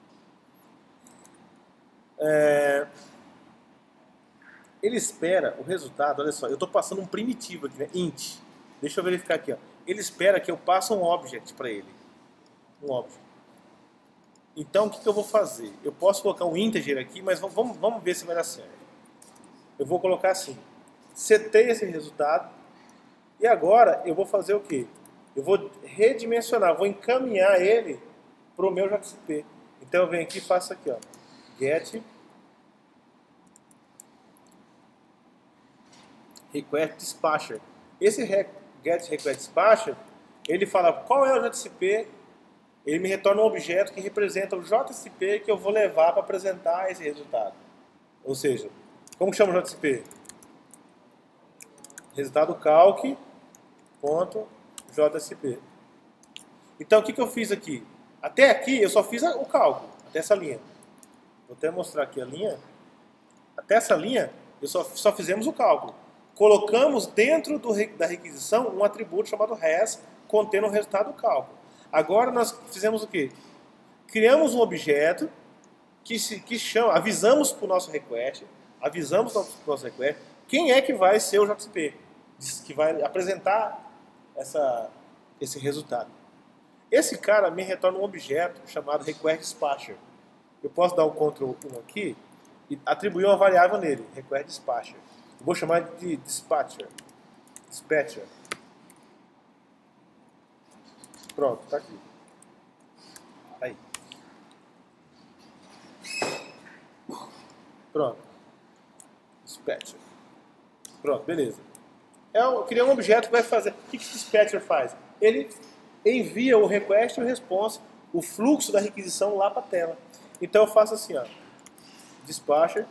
Ele espera o resultado, olha só, eu estou passando um primitivo aqui, né? Int. Deixa eu verificar aqui, ó. Ele espera que eu passe um object para ele. Um object. Então, o que eu vou fazer? Eu posso colocar um integer aqui, mas vamos ver se vai dar certo. Eu vou colocar assim. Setei esse resultado. E agora eu vou fazer o quê? Eu vou redimensionar, vou encaminhar ele para o meu JSP. Então eu venho aqui e faço aqui, ó. Get request dispatcher. Esse get request dispatcher, ele fala qual é o JSP, ele me retorna um objeto que representa o JSP que eu vou levar para apresentar esse resultado. Ou seja, como chama o JSP? Resultado calc.jsp. Então o que eu fiz aqui? Até aqui eu só fiz o cálculo, até essa linha. Vou até mostrar aqui a linha. Até essa linha, só fizemos o cálculo. Colocamos dentro da requisição um atributo chamado res, contendo o resultado do cálculo. Agora nós fizemos o quê? Criamos um objeto que chama, avisamos para o nosso request, quem é que vai ser o JSP, que vai apresentar esse resultado. Esse cara me retorna um objeto chamado request dispatcher. Eu posso dar um Ctrl 1 aqui e atribuir uma variável nele, request dispatcher. Eu vou chamar de dispatcher. Pronto, tá aqui. Aí. Pronto. Dispatcher. Pronto, beleza. Eu criei um objeto que vai fazer. O que esse dispatcher faz? Ele envia o request e o response, o fluxo da requisição lá para a tela. Então eu faço assim, ó. Dispatcher.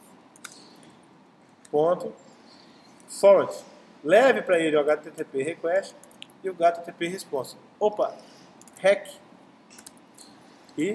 Ponto. Forward. Leve para ele o HTTP request e o HTTP response. Opa, rec e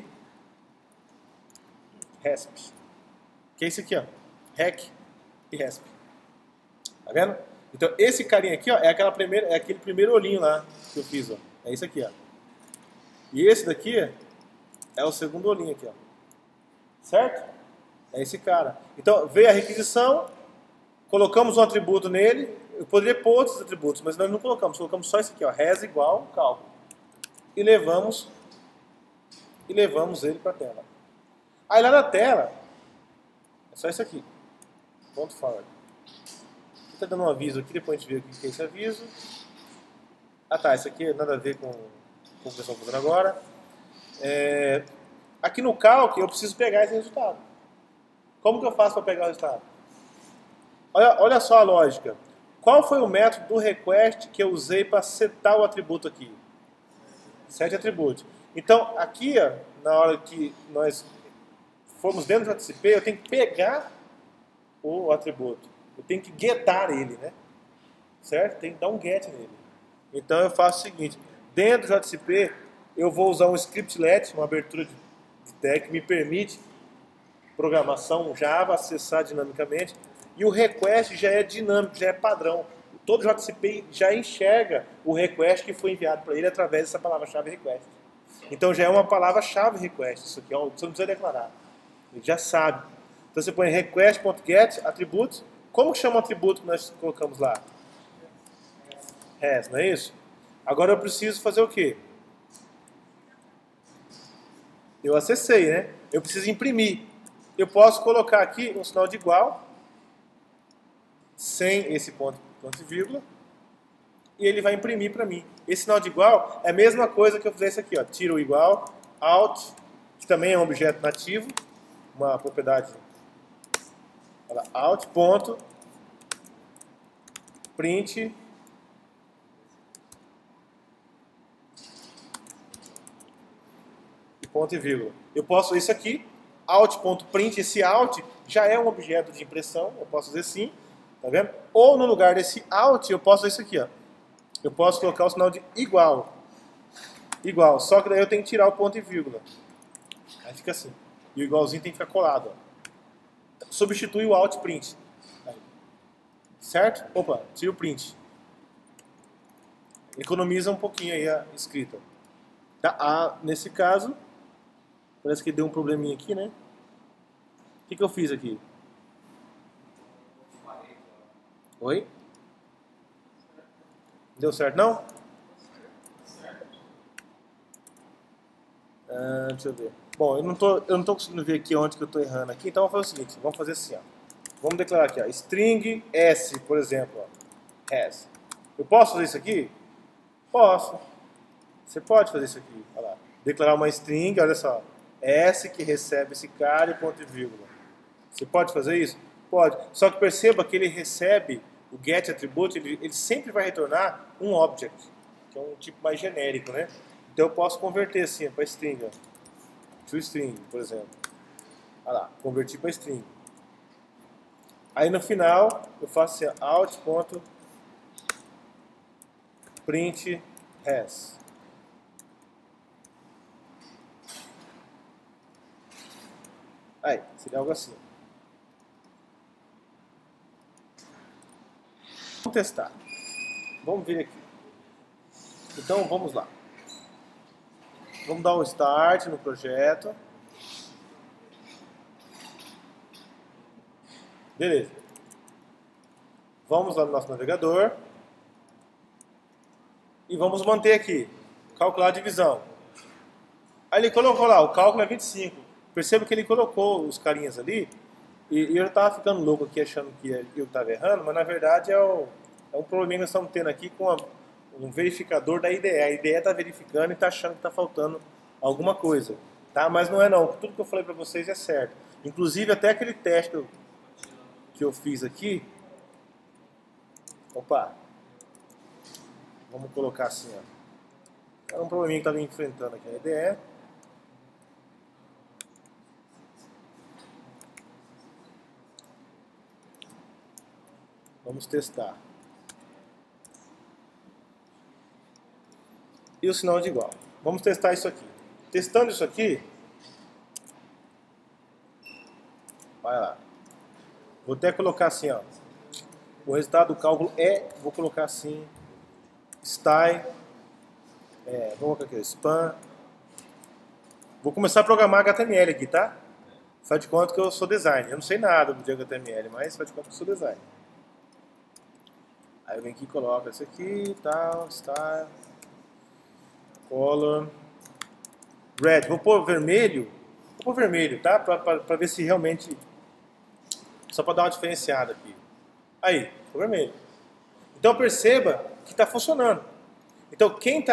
resp. Que é isso aqui, ó. Rec e resp. Tá vendo? Então esse carinha aqui, ó, é aquele primeiro olhinho lá que eu fiz, ó. É isso aqui, ó. E esse daqui é o segundo olhinho aqui, ó. Certo? É esse cara. Então veio a requisição, colocamos um atributo nele. Eu poderia pôr outros atributos, mas nós não colocamos. Colocamos só esse aqui, ó, res igual cálculo. E levamos ele para a tela. Aí lá na tela, é só isso aqui. Ponto forward. Está dando um aviso aqui, depois a gente vê o que é esse aviso. Ah tá, isso aqui nada a ver com o que eu estou fazendo agora. Aqui no calc eu preciso pegar esse resultado. Como que eu faço para pegar o resultado? Olha só a lógica. Qual foi o método do request que eu usei para setar o atributo aqui? Set atributo. Então, aqui, ó, na hora que nós formos dentro do JCP, eu tenho que pegar o atributo. Eu tenho que getar ele, né? Certo? Tem que dar um get nele. Então, eu faço o seguinte. Dentro do JCP, eu vou usar um scriptlet, uma abertura de tag que me permite programação Java, acessar dinamicamente. E o request já é dinâmico, já é padrão. Todo JCP já enxerga o request que foi enviado para ele através dessa palavra-chave request. Então já é uma palavra-chave request. Isso aqui, ó, você não precisa declarar. Ele já sabe. Então você põe request.get, atributo. Como que chama o atributo que nós colocamos lá? Has, não é isso? Agora eu preciso fazer o quê? Eu acessei, né? Eu preciso imprimir. Eu posso colocar aqui um sinal de igual, sem esse ponto e vírgula, e ele vai imprimir para mim. Esse sinal de igual é a mesma coisa que eu fizesse aqui, ó. Tiro o igual, out, que também é um objeto nativo, uma propriedade, olha, out, ponto, print, e ponto e vírgula. Eu posso isso aqui, out.print, esse out já é um objeto de impressão, eu posso dizer sim, tá vendo? Ou no lugar desse out, eu posso fazer isso aqui, ó. Eu posso colocar o sinal de igual. Igual, só que daí eu tenho que tirar o ponto e vírgula. Aí fica assim. E o igualzinho tem que ficar colado, ó. Substitui o out print. Aí. Certo? Opa, tira o print. Economiza um pouquinho aí a escrita. Tá? Nesse caso, parece que deu um probleminha aqui, né? O que eu fiz aqui? Oi? Deu certo, não? Deixa eu ver. Bom, eu não tô conseguindo ver aqui onde que eu estou errando aqui, então vamos fazer o seguinte, vamos fazer assim, ó. Vamos declarar aqui, ó, string s, por exemplo, ó, has. Eu posso fazer isso aqui? Posso. Você pode fazer isso aqui, olha lá. Declarar uma string, olha só, s que recebe esse cara e ponto e vírgula. Você pode fazer isso? Pode. Só que perceba que ele recebe o get attribute, ele sempre vai retornar um object, que é um tipo mais genérico, né? Então eu posso converter assim para string, ó. To string, por exemplo. Olha lá, converti para string. Aí no final eu faço assim, out.print has. Aí, seria algo assim. Vamos testar. Vamos ver aqui. Então vamos lá. Vamos dar um start no projeto. Beleza. Vamos lá no nosso navegador. E vamos manter aqui. Calcular a divisão. Aí ele colocou lá, o cálculo é 25. Perceba que ele colocou os carinhas ali. E eu estava ficando louco aqui achando que eu estava errando, mas na verdade é um probleminha que nós estamos tendo aqui com um verificador da IDE. A IDE está verificando e está achando que está faltando alguma coisa. Tá? Mas não é não. Tudo que eu falei para vocês é certo. Inclusive até aquele teste que eu fiz aqui. Opa! Vamos colocar assim, ó. Era um probleminha que estava enfrentando aqui a IDE. Vamos testar. E o sinal de igual. Vamos testar isso aqui. Testando isso aqui, vai lá. Vou até colocar assim, ó. O resultado do cálculo vou colocar assim, style, vamos colocar aqui, span. Vou começar a programar HTML aqui, tá? Faz de conta que eu sou designer. Eu não sei nada de HTML, mas faz de conta que eu sou designer. Aí eu venho aqui e coloco isso aqui, tal, style, color, red. Vou pôr vermelho, tá? Pra ver se realmente, só para dar uma diferenciada aqui. Aí, ficou vermelho. Então perceba que está funcionando. Então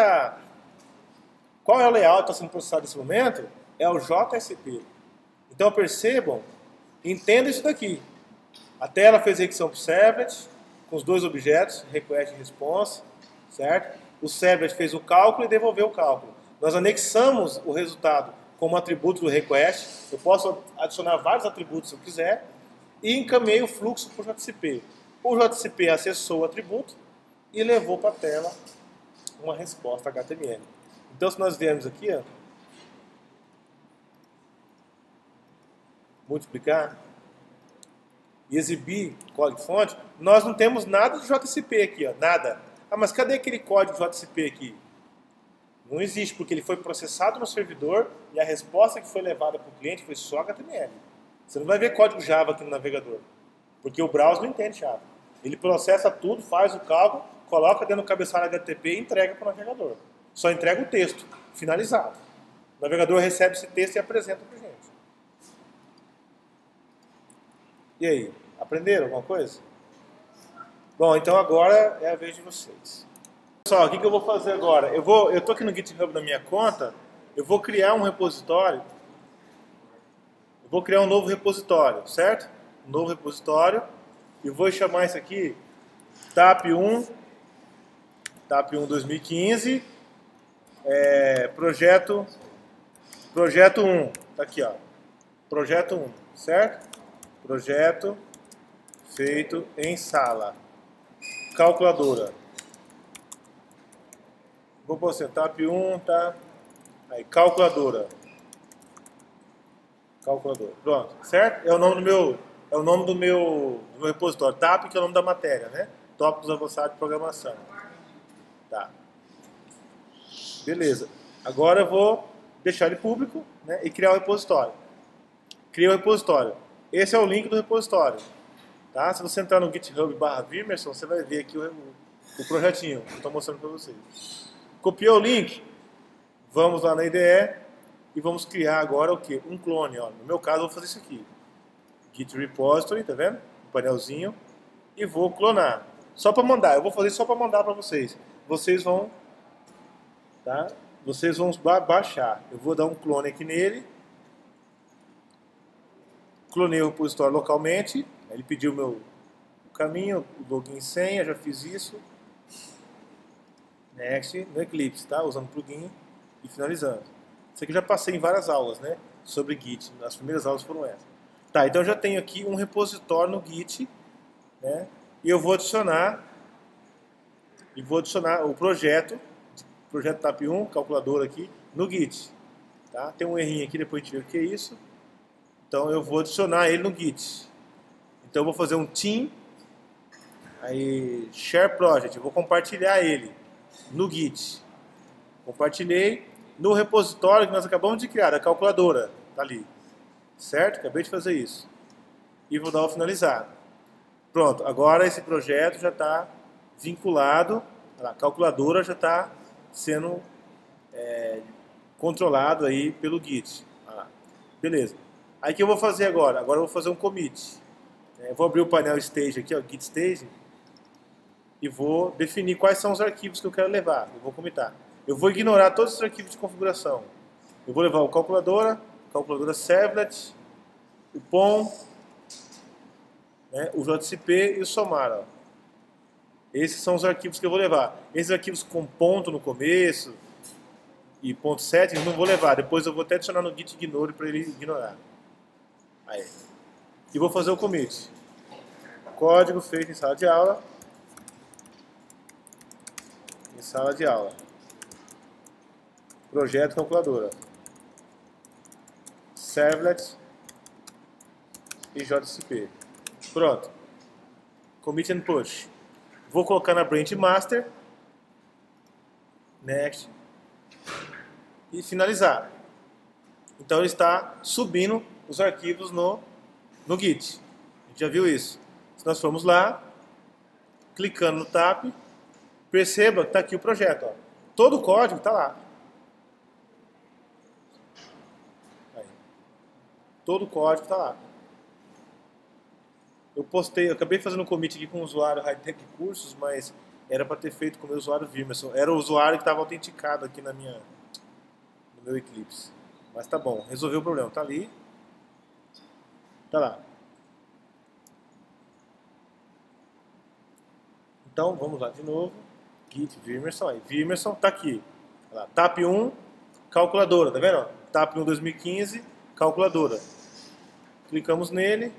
qual é o layout que está sendo processado nesse momento? É o JSP. Então percebam, entenda isso daqui. A tela fez a execução para o servlet, com os dois objetos, request e response, certo? O servlet fez o cálculo e devolveu o cálculo. Nós anexamos o resultado como atributo do request. Eu posso adicionar vários atributos se eu quiser. E encaminhei o fluxo para o JCP. O JCP acessou o atributo e levou para a tela uma resposta HTML. Então, se nós viermos aqui, ó, multiplicar e exibir código-fonte, nós não temos nada de JCP aqui, ó, nada. Ah, mas cadê aquele código JCP aqui? Não existe, porque ele foi processado no servidor e a resposta que foi levada para o cliente foi só HTML. Você não vai ver código Java aqui no navegador, porque o browser não entende Java. Ele processa tudo, faz o cálculo, coloca dentro do cabeçalho HTTP e entrega para o navegador. Só entrega o texto, finalizado. O navegador recebe esse texto e apresenta para a gente. E aí, aprenderam alguma coisa? Bom, então agora é a vez de vocês. Pessoal, o que eu vou fazer agora? Eu estou aqui no GitHub da minha conta, eu vou criar um repositório. Eu vou criar um novo repositório, certo? Um novo repositório. E vou chamar isso aqui TAP1 2015, projeto 1. Tá aqui, ó. Projeto 1, certo? Projeto feito em sala. Calculadora. Vou pôr assim, TAP1, tá? Aí, calculadora. Calculadora. Pronto, certo? É o nome do meu repositório. TAP, que é o nome da matéria, né? Tópicos avançados de programação. Tá. Beleza. Agora eu vou deixar ele público, né, e criar o repositório. Criei o repositório. Esse é o link do repositório. Tá? Se você entrar no GitHub/Vimerson, você vai ver aqui o projetinho que eu estou mostrando para vocês. Copiou o link? Vamos lá na IDE e vamos criar agora o quê? Um clone. Ó. No meu caso, eu vou fazer isso aqui. Git repository, tá vendo? Um painelzinho. E vou clonar. Só para mandar. Eu vou fazer só para mandar para vocês. Vocês vão, tá? Vocês vão baixar. Eu vou dar um clone aqui nele. Clonei o repositório localmente. Ele pediu o caminho, o login e senha, já fiz isso. Next, no Eclipse, tá? Usando plugin e finalizando. Isso aqui eu já passei em várias aulas, né? Sobre Git. As primeiras aulas foram essas. Tá, então eu já tenho aqui um repositório no Git, né? E eu vou adicionar o projeto TAP1, calculadora aqui, no Git. Tá? Tem um errinho aqui, depois a gente vê o que é isso. Então eu vou adicionar ele no Git. Então eu vou fazer um team, aí share project, eu vou compartilhar ele no Git. Compartilhei no repositório que nós acabamos de criar, a calculadora, tá ali. Certo? Acabei de fazer isso. E vou dar o finalizar. Pronto, agora esse projeto já está vinculado, a calculadora já está sendo controlado aí pelo Git. Beleza. Aí o que eu vou fazer agora? Agora eu vou fazer um commit. Eu vou abrir o painel Stage aqui, ó, Git Stage, e vou definir quais são os arquivos que eu quero levar. Eu vou commitar. Eu vou ignorar todos os arquivos de configuração. Eu vou levar o calculadora servlet, o POM, né, o JCP e o somar. Ó. Esses são os arquivos que eu vou levar. Esses arquivos com ponto no começo e ponto 7 eu não vou levar. Depois eu vou até adicionar no git ignore para ele ignorar. Aí. E vou fazer o commit. Código feito em sala de aula. Em sala de aula. Projeto calculadora. Servlet e JCP. Pronto. Commit and push. Vou colocar na branch master. Next. E finalizar. Então ele está subindo os arquivos no Git. A gente já viu isso. Se nós formos lá, clicando no TAP, perceba que está aqui o projeto. Ó. Todo o código está lá. Aí. Todo o código está lá. Eu acabei fazendo um commit aqui com o usuário Hightech Cursos, mas era para ter feito com o meu usuário Vimerson. Era o usuário que estava autenticado aqui no meu Eclipse. Mas tá bom, resolveu o problema. Tá ali. Tá lá. Então, vamos lá de novo. Git Virmerson, aí. Virmerson tá aqui. Olha lá, TAP 1, calculadora, tá vendo? TAP 1 2015, calculadora. Clicamos nele.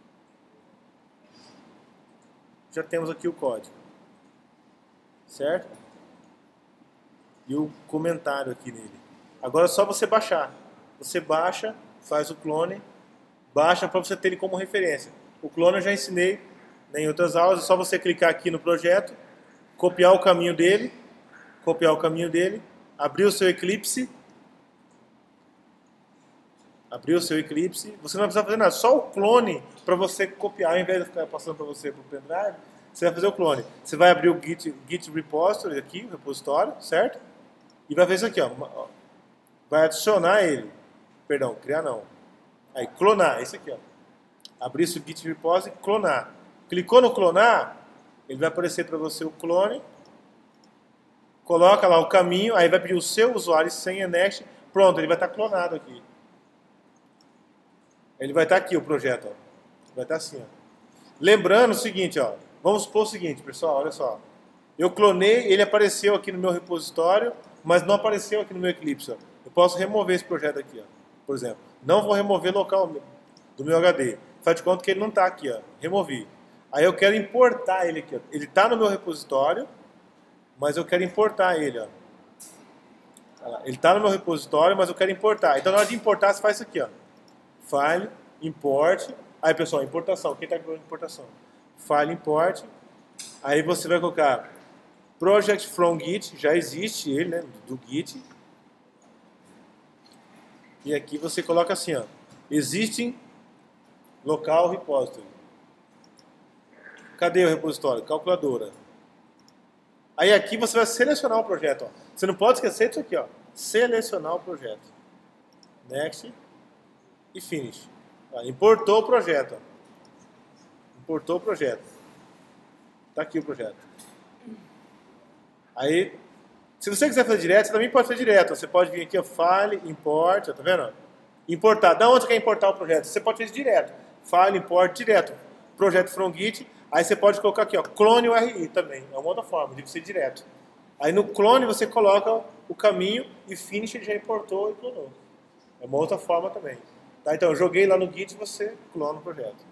Já temos aqui o código. Certo? E o comentário aqui nele. Agora é só você baixar. Você baixa, faz o clone, baixa para você ter ele como referência. O clone eu já ensinei em outras aulas, é só você clicar aqui no projeto, copiar o caminho dele, abrir o seu Eclipse, você não precisa fazer nada, só o clone para você copiar, ao invés de ficar passando para você para o pendrive, você vai fazer o clone. Você vai abrir o Git Repository aqui, o repositório, certo? E vai fazer isso aqui, ó. Vai adicionar ele. Perdão, criar não. Aí, clonar, esse aqui, ó. Abrir esse Git Repository e clonar. Clicou no clonar, ele vai aparecer para você o clone. Coloca lá o caminho, aí vai pedir o seu usuário e senha next. Pronto, ele vai estar clonado aqui. Ele vai estar aqui, o projeto, ó. Vai estar assim, ó. Lembrando o seguinte, ó. Vamos supor o seguinte, pessoal, olha só. Eu clonei, ele apareceu aqui no meu repositório, mas não apareceu aqui no meu Eclipse, ó. Eu posso remover esse projeto aqui, ó. Por exemplo, não vou remover local do meu HD. Faz de conta que ele não está aqui, ó. Removi. Aí eu quero importar ele aqui, ó. Ele está no meu repositório, mas eu quero importar ele, ó. Ele está no meu repositório, mas eu quero importar. Então na hora de importar, você faz isso aqui, ó. File, import. Aí, pessoal, importação. Quem está com importação? File, import. Aí você vai colocar project from Git. Já existe ele, né? Do Git. E aqui você coloca assim, ó. Existing local repository. Cadê o repositório? Calculadora. Aí aqui você vai selecionar o projeto, ó. Você não pode esquecer disso aqui, ó. Selecionar o projeto. Next. E finish. Importou o projeto. Importou o projeto. Está aqui o projeto. Aí, se você quiser fazer direto, você também pode fazer direto. Você pode vir aqui, ó, File, Import, ó, tá vendo? Importar. Da onde você quer importar o projeto? Você pode fazer direto. File, Import, direto. Projeto from Git. Aí você pode colocar aqui, ó, clone URI também. É uma outra forma de você ir direto. Aí no clone você coloca o caminho e finish ele já importou e clonou. É uma outra forma também. Tá, então eu joguei lá no Git e você clona o projeto.